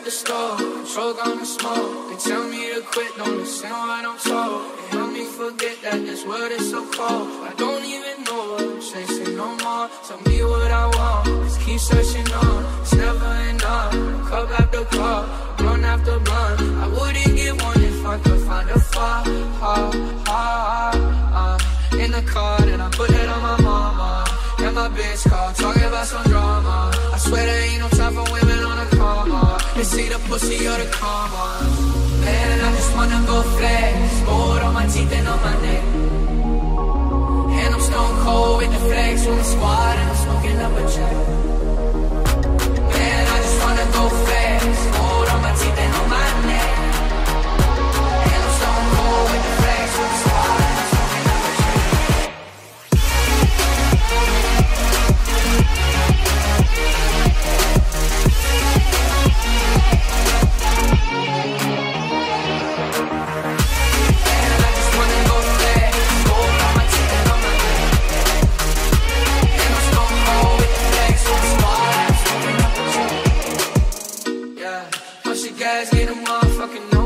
the store, control gonna smoke. They tell me to quit, don't listen what I'm told. They help me forget that this world is so cold. I don't even know what I'm chasing no more. Tell me what I want, just keep searching on. It's never enough, cup after cup, blunt after blunt. I wouldn't get one if I could find a far. In the car, and I put it on my mama. And my bitch call, talking about some drama. I swear there ain't no time for women on a coma. It's either pussy or the karma. Man, I just wanna go flex, gold on my teeth and on my neck. And I'm stone cold with the flex from the squad, and I'm smoking up a check. Man, I just wanna go flex, gold on my teeth and on my neck. And I'm stone cold with the flex from the squad, and I'm smoking up a check. Gas, get a motherfucking